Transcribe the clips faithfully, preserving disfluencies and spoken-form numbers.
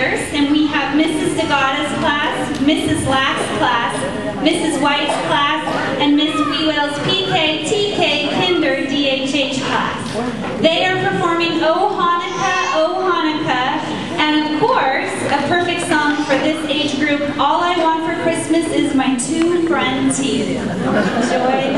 graders, and we have Missus Degada's class, Missus Lack's class, Missus White's class, and Miss Wewell's P K, T K, Kinder, D H H class. They are performing O Hanukkah, O Hanukkah, and of course, a perfect song for this age group, All I Want for Christmas Is My Two Front Teeth. Enjoy.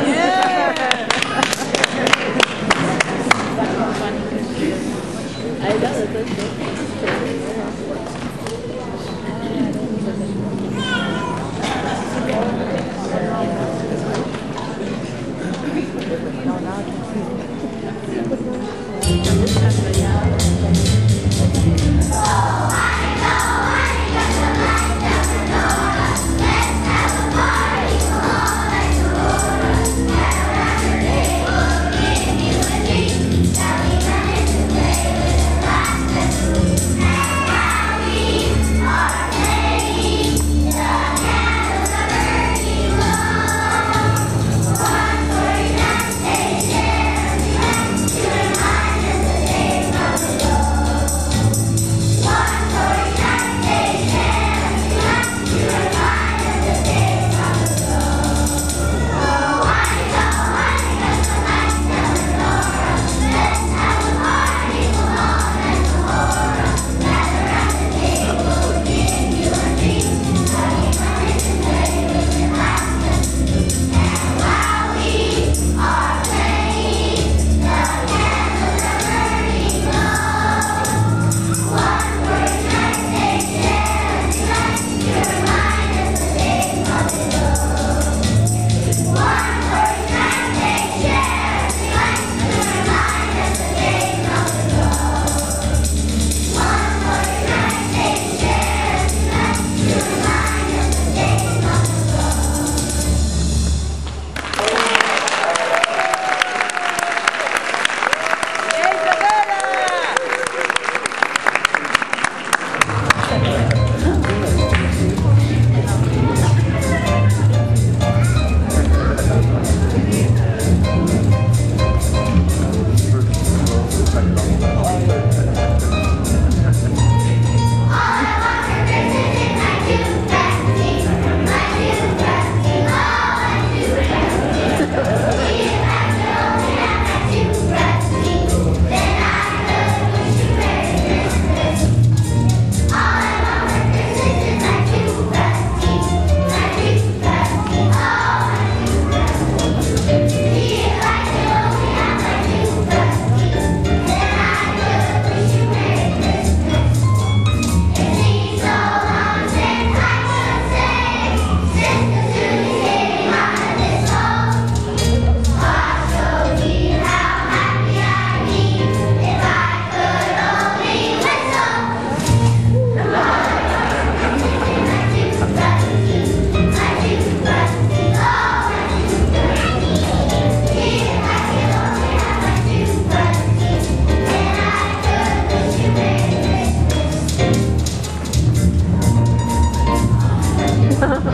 Ha ha ha.